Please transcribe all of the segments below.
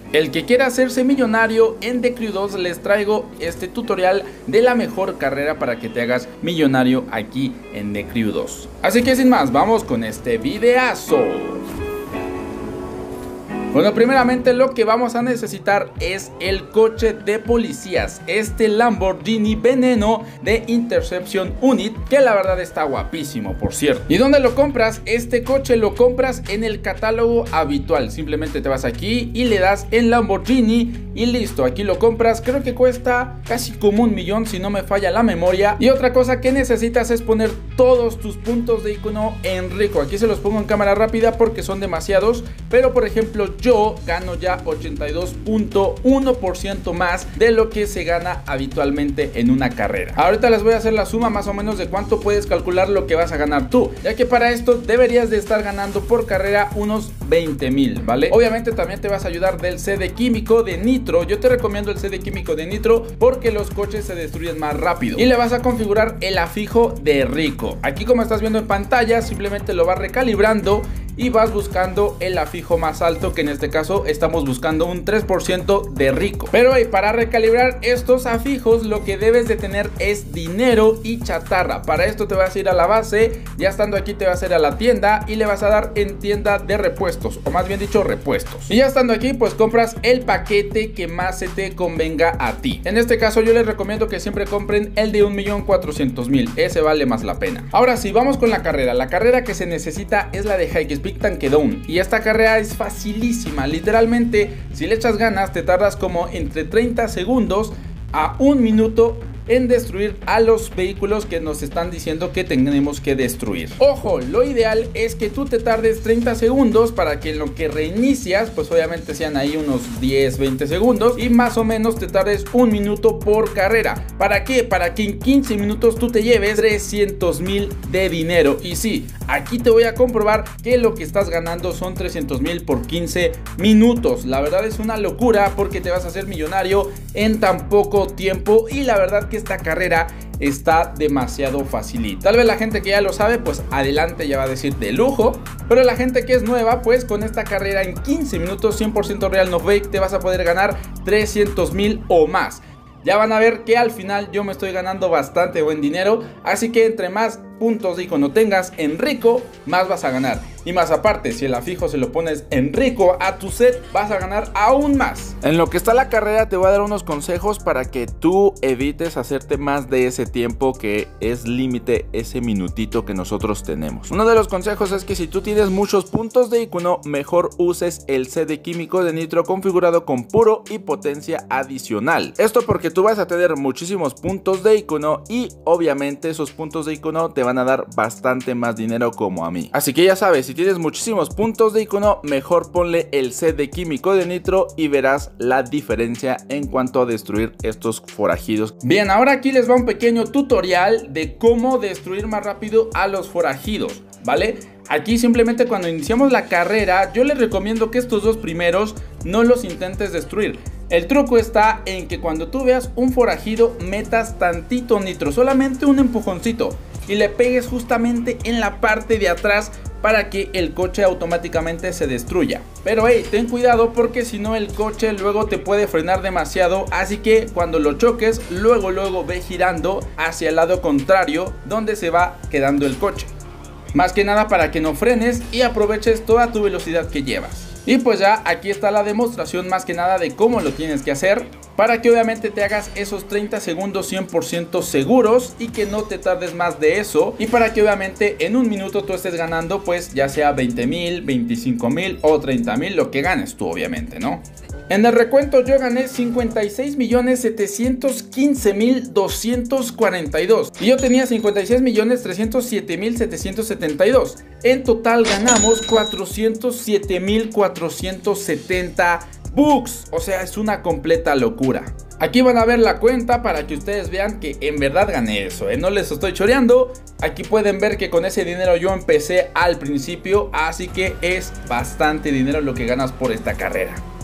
El que quiera hacerse millonario en The Crew 2, les traigo este tutorial de la mejor carrera para que te hagas millonario aquí en The Crew 2. Así que sin más, vamos con este videazo. Bueno, primeramente lo que vamos a necesitar es el coche de policías, este Lamborghini Veneno de Interception Unit, que la verdad está guapísimo, por cierto. ¿Y dónde lo compras? Este coche lo compras en el catálogo habitual, simplemente te vas aquí y le das en Lamborghini y listo, aquí lo compras. Creo que cuesta casi como 1 millón si no me falla la memoria. Y otra cosa que necesitas es poner todos tus puntos de icono en rico. Aquí se los pongo en cámara rápida porque son demasiados, pero por ejemplo yo gano ya 82.1% más de lo que se gana habitualmente en una carrera. Ahorita les voy a hacer la suma más o menos de cuánto puedes calcular lo que vas a ganar tú, ya que para esto deberías de estar ganando por carrera unos 20,000, ¿vale? Obviamente también te vas a ayudar del CD químico de Nitro. Yo te recomiendo el CD químico de Nitro porque los coches se destruyen más rápido. Y le vas a configurar el afijo de rico. Aquí, como estás viendo en pantalla, simplemente lo vas recalibrando y vas buscando el afijo más alto, que en este caso estamos buscando un 3% de rico. Pero para recalibrar estos afijos lo que debes de tener es dinero y chatarra. Para esto te vas a ir a la base, ya estando aquí te vas a ir a la tienda y le vas a dar en tienda de repuestos, o más bien dicho repuestos. Y ya estando aquí pues compras el paquete que más se te convenga a ti. En este caso yo les recomiendo que siempre compren el de 1.400.000, ese vale más la pena. Ahora sí, vamos con la carrera. La carrera que se necesita es la de High Speed Tankedown, y esta carrera es facilísima. Literalmente, si le echas ganas, te tardas como entre 30 segundos a 1 minuto en destruir a los vehículos que nos están diciendo que tenemos que destruir. Ojo, lo ideal es que tú te tardes 30 segundos para que en lo que reinicias, pues obviamente sean ahí unos 10-20 segundos, y más o menos te tardes 1 minuto por carrera. ¿Para qué? Para que en 15 minutos tú te lleves 300,000 de dinero. Y sí, aquí te voy a comprobar que lo que estás ganando son 300,000 por 15 minutos. La verdad es una locura porque te vas a hacer millonario en tan poco tiempo, y la verdad que esta carrera está demasiado facilita. Tal vez la gente que ya lo sabe pues adelante ya va a decir de lujo, pero la gente que es nueva pues con esta carrera en 15 minutos 100% real no fake te vas a poder ganar 300,000 o más. Ya van a ver que al final yo me estoy ganando bastante buen dinero, así que entre más puntos de icono tengas en rico, más vas a ganar. Y más aparte, si el afijo se lo pones en rico a tu set, vas a ganar aún más. En lo que está la carrera te voy a dar unos consejos para que tú evites hacerte más de ese tiempo que es límite, ese minutito que nosotros tenemos. Uno de los consejos es que si tú tienes muchos puntos de icono, mejor uses el CD químico de Nitro configurado con puro y potencia adicional. Esto porque tú vas a tener muchísimos puntos de icono y obviamente esos puntos de icono te van a dar bastante más dinero, como a mí. Así que ya sabes, si tienes muchísimos puntos de icono, mejor ponle el CD químico de Nitro y verás la diferencia en cuanto a destruir estos forajidos. Bien, ahora aquí les va un pequeño tutorial de cómo destruir más rápido a los forajidos, ¿vale? Aquí simplemente cuando iniciamos la carrera, yo les recomiendo que estos dos primeros no los intentes destruir. El truco está en que cuando tú veas un forajido, metas tantito nitro, solamente un empujoncito, y le pegues justamente en la parte de atrás para que el coche automáticamente se destruya. Pero hey, ten cuidado porque si no el coche luego te puede frenar demasiado, así que cuando lo choques, luego ve girando hacia el lado contrario donde se va quedando el coche. Más que nada para que no frenes y aproveches toda tu velocidad que llevas. Y pues ya aquí está la demostración más que nada de cómo lo tienes que hacer, para que obviamente te hagas esos 30 segundos 100% seguros y que no te tardes más de eso, y para que obviamente en 1 minuto tú estés ganando pues ya sea 20,000, 25,000 o 30,000, lo que ganes tú obviamente, ¿no? En el recuento yo gané 56.715.242 y yo tenía 56.307.772. En total ganamos 407.470 bucks, o sea, es una completa locura. Aquí van a ver la cuenta para que ustedes vean que en verdad gané eso, no les estoy choreando. Aquí pueden ver que con ese dinero yo empecé al principio, así que es bastante dinero lo que ganas por esta carrera.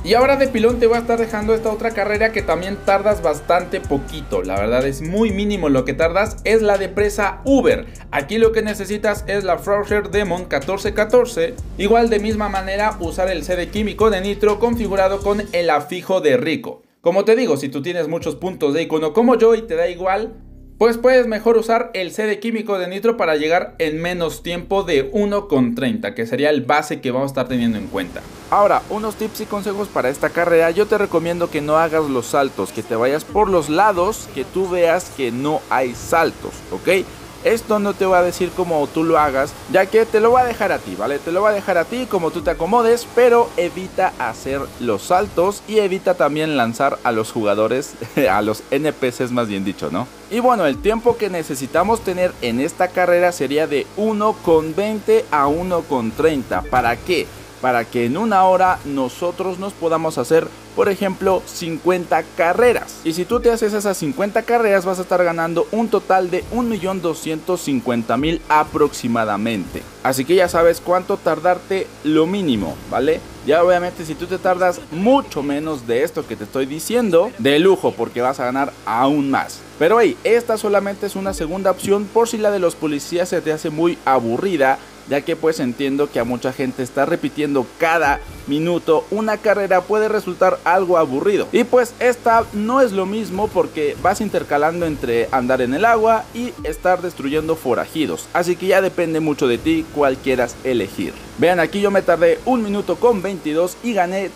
Y ahora de pilón te voy a estar dejando esta otra carrera que también tardas bastante poquito. La verdad es muy mínimo lo que tardas. Es la de presa Uber. Aquí lo que necesitas es la Frosher Demon 1414. Igual de misma manera usar el CD químico de nitro configurado con el afijo de Rico. Como te digo, si tú tienes muchos puntos de icono como yo y te da igual, pues puedes mejor usar el CD químico de nitro para llegar en menos tiempo de 1,30, que sería el base que vamos a estar teniendo en cuenta. Ahora, unos tips y consejos para esta carrera. Yo te recomiendo que no hagas los saltos, que te vayas por los lados, que tú veas que no hay saltos, ¿ok? Esto no te voy a decir cómo tú lo hagas, ya que te lo voy a dejar a ti, ¿vale? Te lo voy a dejar a ti como tú te acomodes, pero evita hacer los saltos y evita también lanzar a los jugadores, a los NPCs más bien dicho, ¿no? Y bueno, el tiempo que necesitamos tener en esta carrera sería de 1,20 a 1,30. ¿Para qué? Para que en una hora nosotros nos podamos hacer, por ejemplo, 50 carreras. Y si tú te haces esas 50 carreras vas a estar ganando un total de 1.250.000 aproximadamente. Así que ya sabes cuánto tardarte lo mínimo, ¿vale? Ya obviamente si tú te tardas mucho menos de esto que te estoy diciendo, de lujo, porque vas a ganar aún más. Pero hey, esta solamente es una segunda opción por si la de los policías se te hace muy aburrida, ya que pues entiendo que a mucha gente está repitiendo cada minuto una carrera, puede resultar algo aburrido. Y pues esta no es lo mismo porque vas intercalando entre andar en el agua y estar destruyendo forajidos. Así que ya depende mucho de ti cuál quieras elegir. Vean, aquí yo me tardé 1 minuto con 22 y gané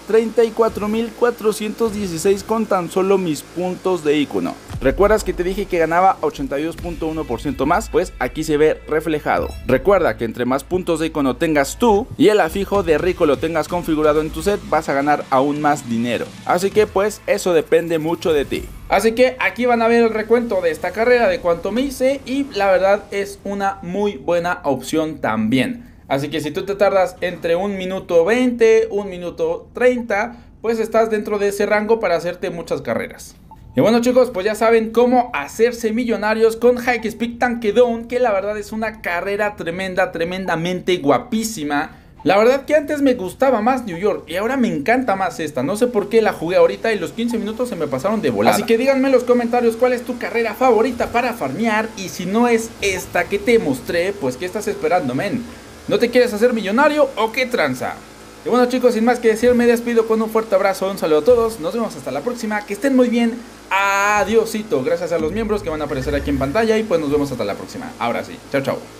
34.416 con tan solo mis puntos de icono. ¿Recuerdas que te dije que ganaba 82.1% más? Pues aquí se ve reflejado. Recuerda que entre más puntos de icono tengas tú y el afijo de Rico lo tengas configurado en tu set, vas a ganar aún más dinero. Así que pues eso depende mucho de ti. Así que aquí van a ver el recuento de esta carrera, de cuánto me hice, y la verdad es una muy buena opción también. Así que si tú te tardas entre 1 minuto 20, 1 minuto 30, pues estás dentro de ese rango para hacerte muchas carreras. Y bueno chicos, pues ya saben cómo hacerse millonarios con Hikespeed Tankedown, que la verdad es una carrera tremenda, tremendamente guapísima. La verdad que antes me gustaba más New York y ahora me encanta más esta. No sé por qué la jugué ahorita y los 15 minutos se me pasaron de volada. Así que díganme en los comentarios cuál es tu carrera favorita para farmear, y si no es esta que te mostré, pues ¿qué estás esperando, men? ¿No te quieres hacer millonario o qué tranza? Y bueno chicos, sin más que decir, me despido con un fuerte abrazo, un saludo a todos, nos vemos hasta la próxima, que estén muy bien, adiósito, gracias a los miembros que van a aparecer aquí en pantalla, y pues nos vemos hasta la próxima. Ahora sí, chao chao.